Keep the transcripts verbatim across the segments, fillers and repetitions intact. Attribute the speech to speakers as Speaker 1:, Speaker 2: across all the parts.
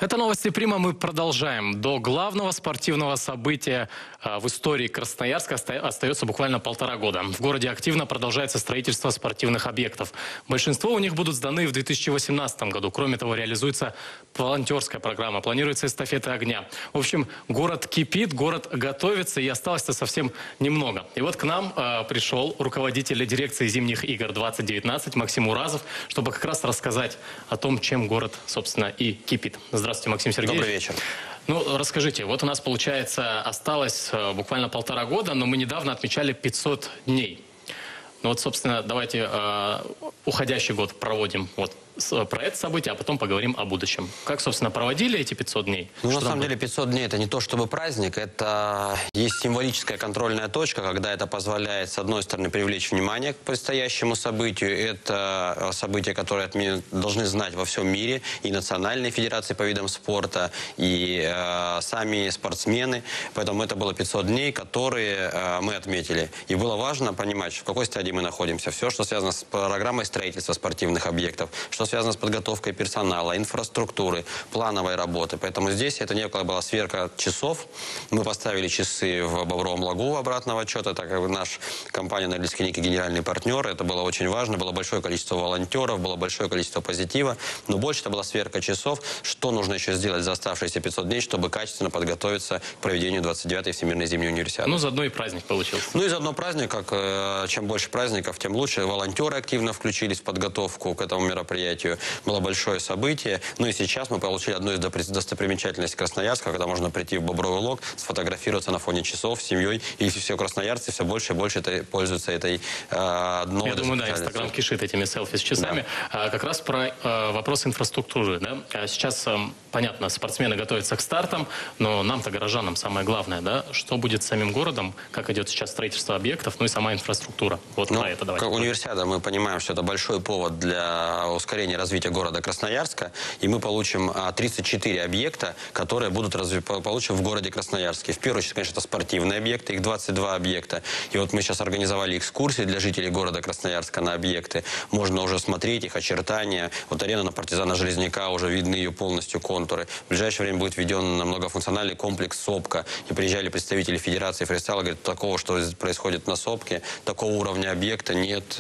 Speaker 1: Это новости Прима. Мы продолжаем. До главного спортивного события э, в истории Красноярска оста остается буквально полтора года. В городе активно продолжается строительство спортивных объектов. Большинство у них будут сданы в две тысячи восемнадцатом году. Кроме того, реализуется волонтерская программа, планируется эстафета огня. В общем, город кипит, город готовится, и осталось-то совсем немного. И вот к нам э, пришел руководитель дирекции зимних игр двадцать девятнадцать Максим Уразов, чтобы как раз рассказать о том, чем город, собственно, и кипит. Здравствуйте, Максим Сергеевич.
Speaker 2: Добрый вечер.
Speaker 1: Ну, расскажите, вот у нас, получается, осталось э, буквально полтора года, но мы недавно отмечали пятьсот дней. Ну вот, собственно, давайте э, уходящий год проводим вот про это событие, а потом поговорим о будущем. Как, собственно, проводили эти пятьсот дней?
Speaker 2: Ну,
Speaker 1: Что
Speaker 2: на самом
Speaker 1: было?
Speaker 2: деле, пятьсот дней – это не то чтобы праздник, это есть символическая контрольная точка, когда это позволяет, с одной стороны, привлечь внимание к предстоящему событию. Это событие, которое отмены должны знать во всем мире, и национальные федерации по видам спорта, и э, сами спортсмены. Поэтому это было пятьсот дней, которые э, мы отметили. И было важно понимать, в какой стадии мы находимся. Все, что связано с программой строительства спортивных объектов, что связано с подготовкой персонала, инфраструктуры, плановой работы. Поэтому здесь это некая была сверка часов. Мы поставили часы в Бобровом Лагу обратного отчета, так как наша компания «Норильск клиника» генеральный партнер. Это было очень важно. Было большое количество волонтеров, было большое количество позитива. Но больше это была сверка часов. Что нужно еще сделать за оставшиеся пятьсот дней, чтобы качественно подготовиться к проведению двадцать девятой Всемирной зимней универсиады.
Speaker 1: Ну, заодно и праздник получился.
Speaker 2: Ну и заодно праздник, как э, чем больше праздников, тем лучше. Волонтеры активно включились в подготовку к этому мероприятию. Было большое событие. Ну и сейчас мы получили одну из достопримечательностей Красноярска, когда можно прийти в Бобровый Лог, сфотографироваться на фоне часов с семьей. И все красноярцы все больше и больше это, пользуются этой э, новой
Speaker 1: Я думаю, да, Инстаграм кишит этими селфи с часами. Да. А, как раз про э, вопрос инфраструктуры. Да? А сейчас, э, понятно, спортсмены готовятся к стартам, но нам-то, горожанам, самое главное, да, что будет с самим городом, как идет сейчас строительство объектов, ну и сама инфраструктура. Вот
Speaker 2: ну,
Speaker 1: про это давайте.
Speaker 2: Как универсиада, мы понимаем, что это большой повод для ускорения развития города Красноярска, и мы получим тридцать четыре объекта, которые будут разви... получим в городе Красноярске. В первую очередь, конечно, это спортивные объекты, их двадцать два объекта. И вот мы сейчас организовали экскурсии для жителей города Красноярска на объекты. Можно уже смотреть их очертания. Вот арена на Партизана Железняка, уже видны ее полностью контуры. В ближайшее время будет введен на многофункциональный комплекс «Сопка». И приезжали представители Федерации фристайла, говорят, такого, что происходит на «Сопке», такого уровня объекта нет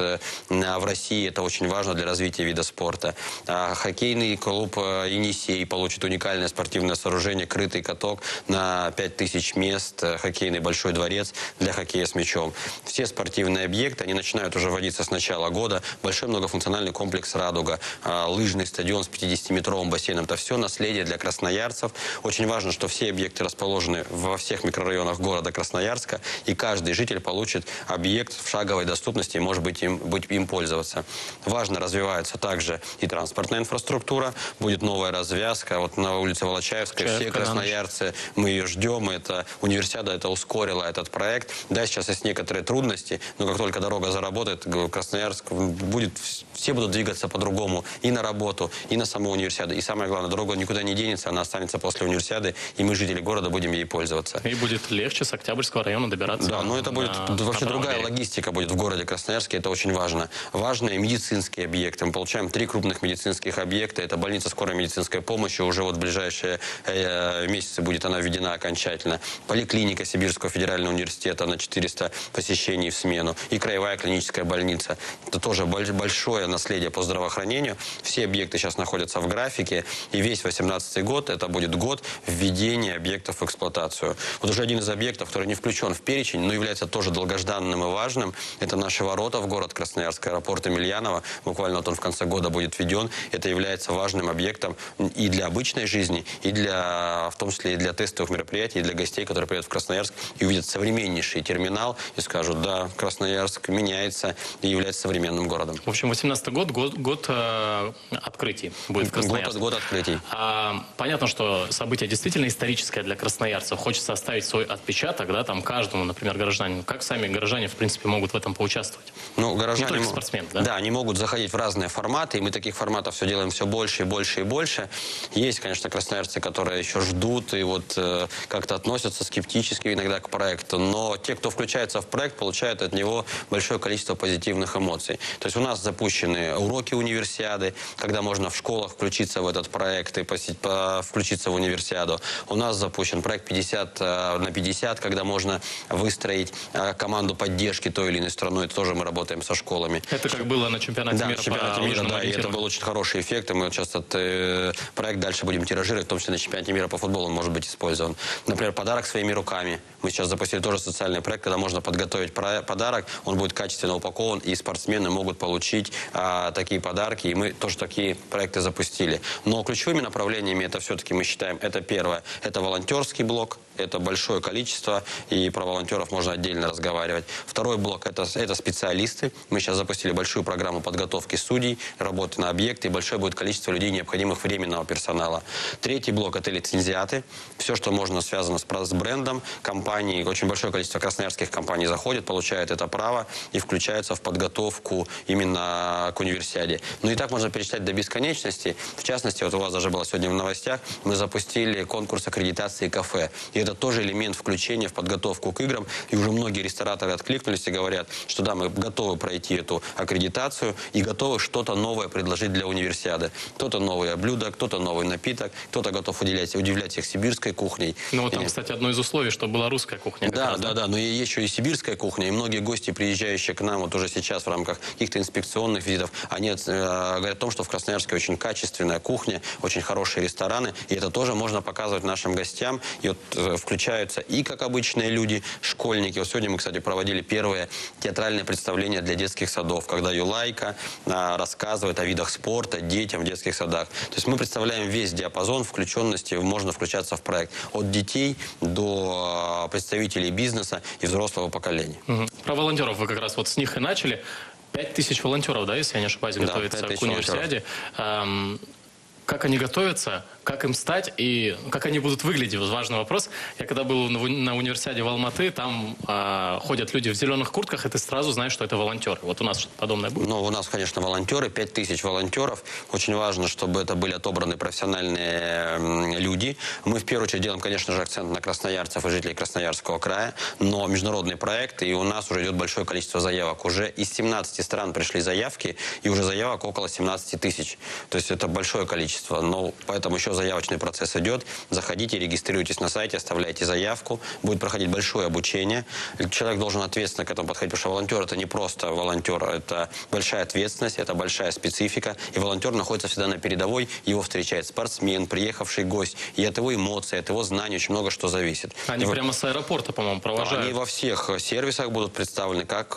Speaker 2: в России. Это очень важно для развития вида спорта. Хоккейный клуб «Енисей» получит уникальное спортивное сооружение, крытый каток на пять тысяч мест, хоккейный большой дворец для хоккея с мячом. Все спортивные объекты, они начинают уже вводиться с начала года. Большой многофункциональный комплекс «Радуга», лыжный стадион с пятидесятиметровым бассейном. Это все наследие для красноярцев. Очень важно, что все объекты расположены во всех микрорайонах города Красноярска, и каждый житель получит объект в шаговой доступности и может быть им, быть им пользоваться. Важно развивается также и транспортная инфраструктура. Будет новая развязка. Вот на улице Волочаевской
Speaker 1: Чаевка,
Speaker 2: все красноярцы, мы ее ждем. Это универсиада, это ускорила этот проект. Да, сейчас есть некоторые трудности, но как только дорога заработает, Красноярск будет, все будут двигаться по-другому и на работу, и на саму универсиаду. И самое главное, дорога никуда не денется, она останется после универсиады, и мы, жители города, будем ей пользоваться.
Speaker 1: И будет легче с Октябрьского района добираться.
Speaker 2: Да, но это будет
Speaker 1: на,
Speaker 2: вообще
Speaker 1: на
Speaker 2: другая
Speaker 1: берег.
Speaker 2: логистика будет в городе Красноярске, это очень важно. Важные медицинские объекты. Мы получаем три крупных медицинских объекта. Это больница скорой медицинской помощи. Уже вот в ближайшие э, месяцы будет она введена окончательно. Поликлиника Сибирского федерального университета на четыреста посещений в смену. И краевая клиническая больница. Это тоже большое наследие по здравоохранению. Все объекты сейчас находятся в графике. И весь восемнадцатый год, это будет год введения объектов в эксплуатацию. Вот уже один из объектов, который не включен в перечень, но является тоже долгожданным и важным, это наши ворота в город Красноярск, аэропорт Емельянова. Буквально вот он в конце года будет введен. Это является важным объектом и для обычной жизни, и для, в том числе и для тестовых мероприятий, и для гостей, которые приедут в Красноярск и увидят современнейший терминал и скажут, да, Красноярск меняется и является современным городом.
Speaker 1: В общем, восемнадцатый год, год, год э, открытий будет в Красноярске.
Speaker 2: Год, год открытий.
Speaker 1: А, понятно, что событие действительно историческое для красноярцев. Хочется оставить свой отпечаток, да, там каждому, например, гражданину. Как сами горожане, в принципе, могут в этом поучаствовать? участвовать?
Speaker 2: Ну, горожане,
Speaker 1: не только спортсмены, да?
Speaker 2: Да, они могут заходить в разные форматы, и мы таких форматов все делаем все больше и больше и больше. Есть, конечно, красноярцы, которые еще ждут и вот э, как-то относятся скептически иногда к проекту, но те, кто включается в проект, получают от него большое количество позитивных эмоций. То есть у нас запущены уроки универсиады, когда можно в школах включиться в этот проект и посетить, по, включиться в универсиаду. У нас запущен проект пятьдесят на пятьдесят, когда можно выстроить э, команду поддержки той или иной страной. Это тоже мы работаем со школами.
Speaker 1: Это как было на чемпионате
Speaker 2: да,
Speaker 1: мира
Speaker 2: на чемпионате
Speaker 1: по
Speaker 2: мира,
Speaker 1: лыжному
Speaker 2: да, и это был очень хороший эффект, и мы вот сейчас этот э, проект дальше будем тиражировать, в том числе на чемпионате мира по футболу он может быть использован. Например, подарок своими руками. Мы сейчас запустили тоже социальный проект, когда можно подготовить подарок, он будет качественно упакован, и спортсмены могут получить а, такие подарки, и мы тоже такие проекты запустили. Но ключевыми направлениями это все-таки мы считаем, это первое, это волонтерский блок, это большое количество, и про волонтеров можно отдельно разговаривать. Второй блок это, это специалисты. Мы сейчас запустили большую программу подготовки судей, работы на объекте, и большое будет количество людей, необходимых временного персонала. Третий блок это лицензиаты. Все, что можно связано с, с брендом, компании, очень большое количество красноярских компаний заходит, получает это право и включается в подготовку именно к универсиаде. Ну и так можно перечислять до бесконечности. В частности, вот у вас даже было сегодня в новостях, мы запустили конкурс аккредитации кафе. И это тоже элемент включения в подготовку к играм. И уже многие рестораторы откликнулись и говорят, что да, мы готовы пройти эту аккредитацию и готовы что-то новое предложить для универсиады. Кто-то новое блюдо, кто-то новый напиток, кто-то готов удивлять, удивлять всех сибирской кухней.
Speaker 1: Ну вот там,
Speaker 2: и...
Speaker 1: кстати, одно из условий, чтобы была русская кухня.
Speaker 2: Да,
Speaker 1: раз,
Speaker 2: да, да, но и есть еще и сибирская кухня. И многие гости, приезжающие к нам вот уже сейчас в рамках каких-то инспекционных визитов, они э, говорят о том, что в Красноярске очень качественная кухня, очень хорошие рестораны. И это тоже можно показывать нашим гостям. И вот э, включаются и как обычные люди, школьники. Вот сегодня мы, кстати, проводили первое театральное представление для детских садов, когда Юлайка э, рассказывает о видах спорта детям в детских садах. То есть мы представляем весь диапазон включенности, можно включаться в проект. От детей до э, представителей бизнеса и взрослого поколения.
Speaker 1: Угу. Про волонтеров вы как раз вот с них и начали. Пять тысяч волонтеров, да, если я не ошибаюсь,
Speaker 2: да,
Speaker 1: готовятся к универсиаде. Эм, как они готовятся, как им стать и как они будут выглядеть? Вот важный вопрос. Я когда был на универсиаде в Алматы, там э, ходят люди в зеленых куртках, и ты сразу знаешь, что это волонтеры. Вот у нас что-то подобное будет?
Speaker 2: Ну, у нас, конечно, волонтеры, пять тысяч волонтеров. Очень важно, чтобы это были отобраны профессиональные люди. Мы в первую очередь делаем, конечно же, акцент на красноярцев и жителей Красноярского края, но международный проект, и у нас уже идет большое количество заявок. Уже из семнадцати стран пришли заявки, и уже заявок около семнадцати тысяч. То есть это большое количество. Но поэтому еще заявочный процесс идет. Заходите, регистрируйтесь на сайте, оставляйте заявку. Будет проходить большое обучение. Человек должен ответственно к этому подходить, потому что волонтер это не просто волонтер, это большая ответственность, это большая специфика. И волонтер находится всегда на передовой, его встречает спортсмен, приехавший гость. И от его эмоций, от его знаний очень много что зависит.
Speaker 1: Они
Speaker 2: и
Speaker 1: прямо с аэропорта, по-моему, провожают.
Speaker 2: Они во всех сервисах будут представлены, как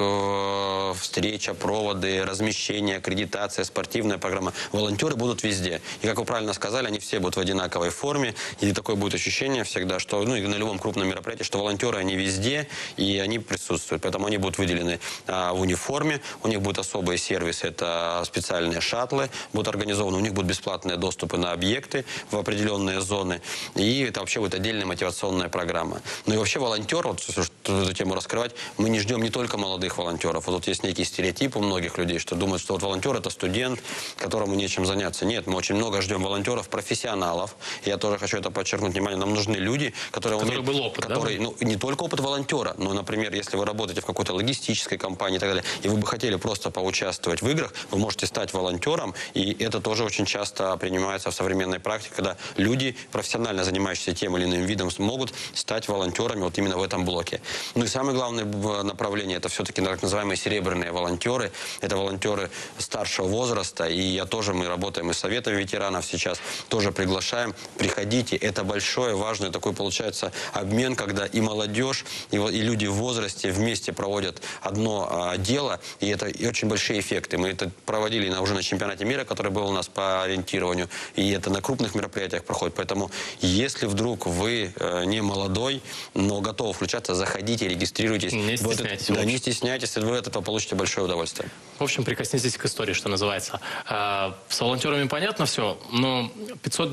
Speaker 2: э, встреча, проводы, размещение, аккредитация, спортивная программа. Волонтеры будут везде. И как вы правильно сказали, они все будут в одинаковой форме. И такое будет ощущение всегда, что ну, и на любом крупном мероприятии, что волонтеры, они везде, и они присутствуют. Поэтому они будут выделены а, в униформе. У них будут особые сервисы, это специальные шаттлы будут организованы. У них будут бесплатные доступы на объекты в определенные зоны. И это вообще будет отдельная мотивационная программа. Ну и вообще волонтер, вот эту тему раскрывать, мы не ждем не только молодых волонтеров. Вот тут есть некий стереотип у многих людей, что думают, что вот волонтер это студент, которому нечем заняться. Нет, мы очень много ждем волонтеров, профессионалов. Я тоже хочу это подчеркнуть внимание. Нам нужны люди, которые
Speaker 1: Который
Speaker 2: умеют,
Speaker 1: был опыт,
Speaker 2: которые,
Speaker 1: да?
Speaker 2: ну, не только опыт волонтера, но, например, если вы работаете в какой-то логистической компании и так далее, и вы бы хотели просто поучаствовать в играх, вы можете стать волонтером, и это тоже очень часто принимается в современной практике, когда люди, профессионально занимающиеся тем или иным видом, могут стать волонтерами вот именно в этом блоке. Ну и самое главное направление, это все-таки так называемые серебряные волонтеры. Это волонтеры старшего возраста, и я тоже, мы работаем и с Советом ветеранов сейчас, тоже приглашаем. Приходите, это большой, важный такой получается обмен, когда и молодежь, и, и люди в возрасте вместе проводят одно а, дело, и это и очень большие эффекты. Мы это проводили на, уже на чемпионате мира, который был у нас по ориентированию, и это на крупных мероприятиях проходит. Поэтому, если вдруг вы э, не молодой, но готовы включаться, заходите, регистрируйтесь.
Speaker 1: Не стесняйтесь.
Speaker 2: Да, не стесняйтесь, вы от этого получите большое удовольствие.
Speaker 1: В общем, прикоснитесь к истории, что называется. А, с волонтерами понятно все, но пятьсот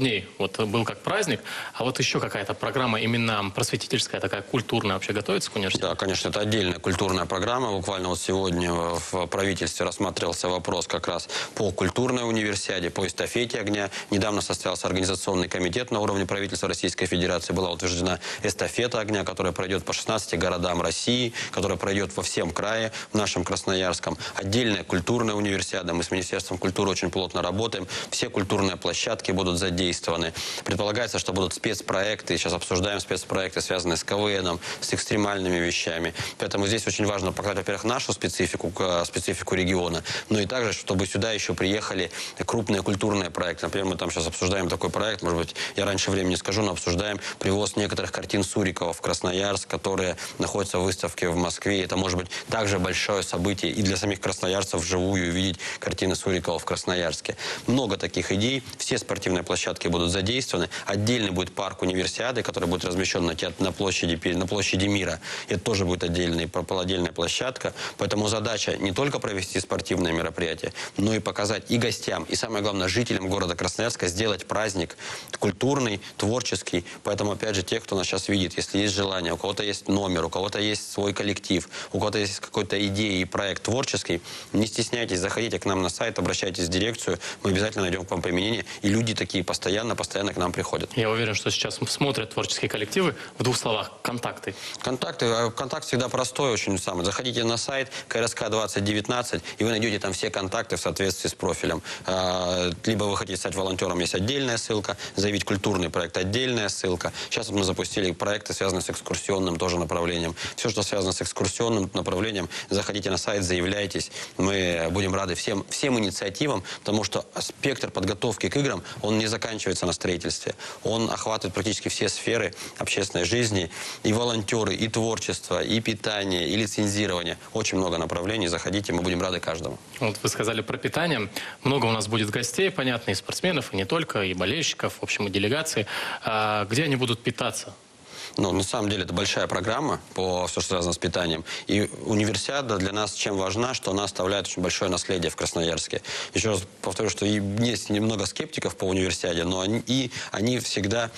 Speaker 1: дней вот был как праздник, а вот еще какая-то программа именно просветительская, такая культурная вообще готовится к университету?
Speaker 2: Да, конечно, это отдельная культурная программа. Буквально вот сегодня в правительстве рассматривался вопрос как раз по культурной универсиаде, по эстафете огня. Недавно состоялся организационный комитет на уровне правительства Российской Федерации. Была утверждена эстафета огня, которая пройдет по шестнадцати городам России, которая пройдет во всем крае, в нашем Красноярском. Отдельная культурная универсиада. Мы с Министерством культуры очень плотно работаем. Все культурные площадки будут задействованы. Предполагается, что будут спецпроекты. Сейчас обсуждаем спецпроекты, связанные с КВНом, с экстремальными вещами. Поэтому здесь очень важно показать, во-первых, нашу специфику, специфику региона, но и также, чтобы сюда еще приехали крупные культурные проекты. Например, мы там сейчас обсуждаем такой проект, может быть, я раньше времени скажу, но обсуждаем привоз некоторых картин Сурикова в Красноярск, которые находятся в выставке в Москве. Это может быть также большое событие и для самих красноярцев вживую увидеть картины Сурикова в Красноярске. Много таких идей. Все спортивные площадки будут задействованы. Отдельный будет парк универсиады, который будет размещен на, театр, на, площади, на площади Мира. Это тоже будет отдельный, отдельная площадка. Поэтому задача не только провести спортивные мероприятия, но и показать и гостям, и самое главное, жителям города Красноярска сделать праздник культурный, творческий. Поэтому, опять же, те, кто нас сейчас видит, если есть желание, у кого-то есть номер, у кого-то есть свой коллектив, у кого-то есть какой-то идея и проект творческий, не стесняйтесь, заходите к нам на сайт, обращайтесь в дирекцию, мы обязательно найдем к вам применение. И люди такие постоянно, постоянно к нам приходят.
Speaker 1: Я уверен, что сейчас смотрят творческие коллективы. В двух словах, контакты.
Speaker 2: Контакты. Контакт всегда простой, очень самый. Заходите на сайт ка эр эс ка двадцать девятнадцать, и вы найдете там все контакты в соответствии с профилем. Либо вы хотите стать волонтером, есть отдельная ссылка, заявить культурный проект, отдельная ссылка. Сейчас вот мы запустили проекты, связанные с экскурсионным тоже направлением. Все, что связано с экскурсионным направлением, заходите на сайт, заявляйтесь. Мы будем рады всем, всем инициативам, потому что спектр подготовки к играм, он не заканчивается на строительстве. Он охватывает практически все сферы общественной жизни. И волонтеры, и творчество, и питание, и лицензирование. Очень много направлений. Заходите, мы будем рады каждому.
Speaker 1: Вот вы сказали про питание. Много у нас будет гостей, понятно, и спортсменов, и не только, и болельщиков, в общем, и делегации. А где они будут питаться?
Speaker 2: Ну, на самом деле, это большая программа по все, что связано с питанием. И универсиада для нас чем важна, что она оставляет очень большое наследие в Красноярске. Еще раз повторю, что есть немного скептиков по универсиаде, но они, и они всегда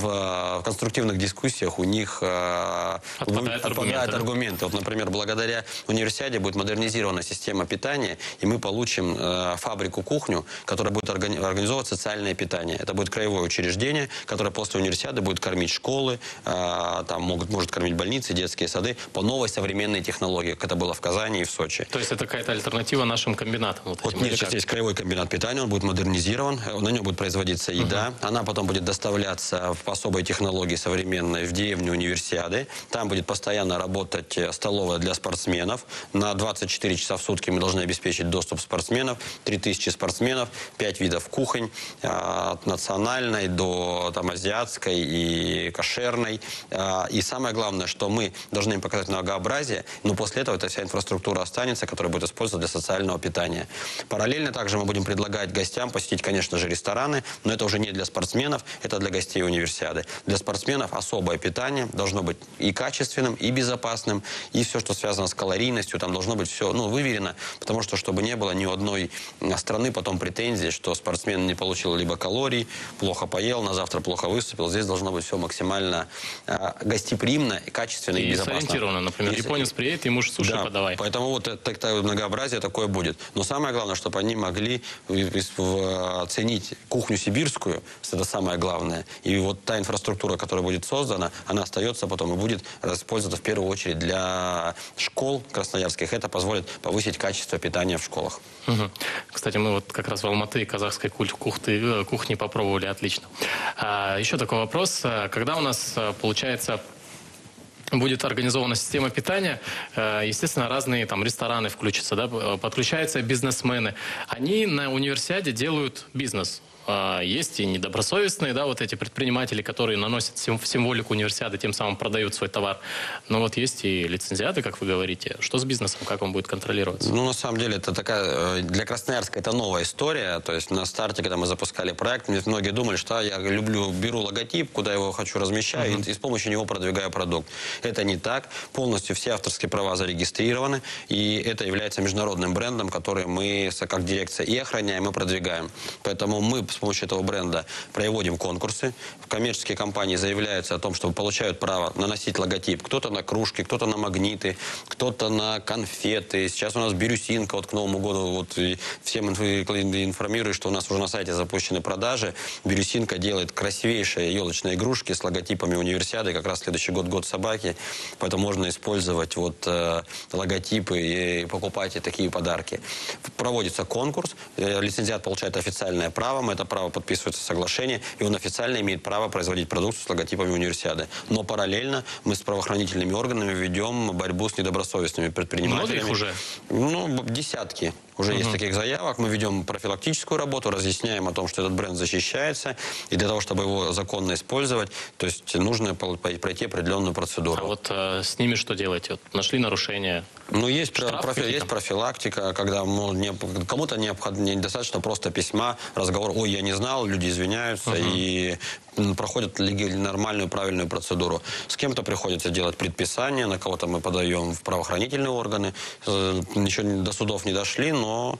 Speaker 2: в конструктивных дискуссиях у них э,
Speaker 1: отпадают,
Speaker 2: отпадают
Speaker 1: аргументы.
Speaker 2: аргументы. Вот, например, благодаря универсиаде будет модернизирована система питания, и мы получим э, фабрику-кухню, которая будет органи организовывать социальное питание. Это будет краевое учреждение, которое после универсиады будет кормить школы, э, там могут, может кормить больницы, детские сады по новой современной технологии, как это было в Казани и в Сочи.
Speaker 1: То есть это какая-то альтернатива нашим комбинатам? Вот,
Speaker 2: вот нет, сейчас есть краевой комбинат питания, он будет модернизирован, на нем будет производиться еда, uh-huh. она потом будет доставляться по особой технологии современной в деревню универсиады. Там будет постоянно работать столовая для спортсменов. На двадцать четыре часа в сутки мы должны обеспечить доступ спортсменов, три тысячи спортсменов, пять видов кухонь, от национальной до там, азиатской и кошерной. И самое главное, что мы должны им показать многообразие, но после этого эта вся инфраструктура останется, которая будет использоваться для социального питания. Параллельно также мы будем предлагать гостям посетить, конечно же, рестораны, но это уже не для спортсменов, это для гостей универсиады. Для спортсменов особое питание должно быть и качественным, и безопасным, и все, что связано с калорийностью, там должно быть все ну, выверено, потому что, чтобы не было ни у одной страны потом претензий, что спортсмен не получил либо калорий, плохо поел, на завтра плохо выступил. Здесь должно быть все максимально гостеприимно, качественно и, и безопасно.
Speaker 1: Сориентировано. Например, и... японец приедет, ему же суши
Speaker 2: да,
Speaker 1: подавай.
Speaker 2: Поэтому вот это, это многообразие такое будет. Но самое главное, чтобы они могли оценить кухню сибирскую, это самое главное. И вот та инфраструктура, которая будет создана, она остается потом и будет использоваться в первую очередь для школ красноярских. Это позволит повысить качество питания в школах.
Speaker 1: Угу. Кстати, мы вот как раз в Алматы казахской кухни, кухни попробовали отлично. А, еще такой вопрос. Когда у нас, получается, будет организована система питания, естественно, разные там рестораны включатся, да, подключаются бизнесмены. Они на универсиаде делают бизнес. Есть и недобросовестные, да, вот эти предприниматели, которые наносят символику универсиады, тем самым продают свой товар. Но вот есть и лицензиаты, как вы говорите. Что с бизнесом? Как он будет контролироваться?
Speaker 2: Ну, на самом деле, это такая... Для Красноярска это новая история. То есть на старте, когда мы запускали проект, многие думали, что я люблю, беру логотип, куда его хочу размещаю, uh-huh. и, и с помощью него продвигаю продукт. Это не так. Полностью все авторские права зарегистрированы. И это является международным брендом, который мы, как дирекция, и охраняем, и продвигаем. Поэтому мы с помощью этого бренда проводим конкурсы. Коммерческие компании заявляются о том, что получают право наносить логотип. Кто-то на кружки, кто-то на магниты, кто-то на конфеты. Сейчас у нас бирюсинка вот к Новому году. Вот, и всем информирую, что у нас уже на сайте запущены продажи. Бирюсинка делает красивейшие елочные игрушки с логотипами универсиады. Как раз следующий год год собаки. Поэтому можно использовать вот, э, логотипы и покупать и такие подарки. Проводится конкурс. Э, лицензиат получает официальное право. Мы это право подписывается соглашение. И он официально имеет право производить продукцию с логотипами универсиады. Но параллельно мы с правоохранительными органами ведем борьбу с недобросовестными предпринимателями.
Speaker 1: Много их уже?
Speaker 2: Ну, десятки. Уже uh-huh. есть таких заявок. Мы ведем профилактическую работу, разъясняем о том, что этот бренд защищается. И для того, чтобы его законно использовать, то есть нужно пройти определенную процедуру.
Speaker 1: А вот э, с ними что делаете? Вот нашли нарушения?
Speaker 2: Ну, есть, профи, есть профилактика, когда ну, не, кому-то недостаточно просто письма, разговор, ой, я не знал, люди извиняются uh-huh. и проходят нормальную, правильную процедуру. С кем-то приходится делать предписание, на кого-то мы подаем в правоохранительные органы. Еще до судов не дошли, но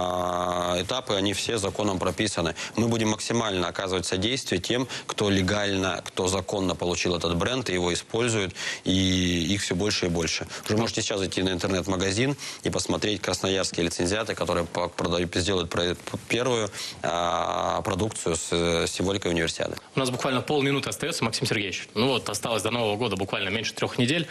Speaker 2: а, этапы, они все законом прописаны. Мы будем максимально оказывать содействие тем, кто легально, кто законно получил этот бренд и его использует, и их все больше и больше. Уже можете сейчас зайти на интернет-магазин и посмотреть красноярские лицензиаты, которые продают, сделают первую а, продукцию с символикой универсиады.
Speaker 1: У нас буквально полминуты остается, Максим Сергеевич. Ну вот, осталось до Нового года буквально меньше трех недель.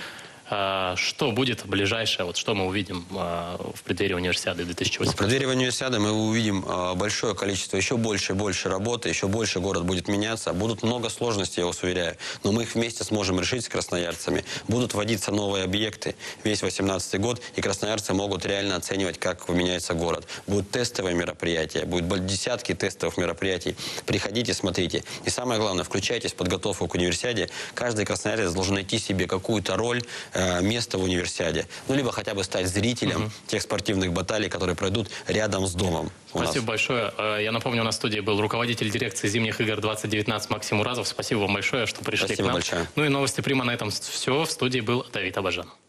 Speaker 1: Что будет ближайшее, вот что мы увидим в преддверии универсиады две тысячи восемнадцатого?
Speaker 2: В преддверии универсиады мы увидим большое количество, еще больше и больше работы, еще больше город будет меняться. Будут много сложностей, я вас уверяю, но мы их вместе сможем решить с красноярцами. Будут вводиться новые объекты весь восемнадцатый год, и красноярцы могут реально оценивать, как меняется город. Будут тестовые мероприятия, будут десятки тестовых мероприятий. Приходите, смотрите. И самое главное, включайтесь в подготовку к универсиаде. Каждый красноярец должен найти себе какую-то роль, место в универсиаде. Ну, либо хотя бы стать зрителем угу. тех спортивных баталий, которые пройдут рядом с домом.
Speaker 1: Спасибо большое. Я напомню, у нас в студии был руководитель дирекции зимних игр двадцать девятнадцать Максим Уразов. Спасибо вам большое, что пришли
Speaker 2: Спасибо
Speaker 1: к нам.
Speaker 2: Большое.
Speaker 1: Ну и новости Прима на этом все. В студии был Давид Абажан.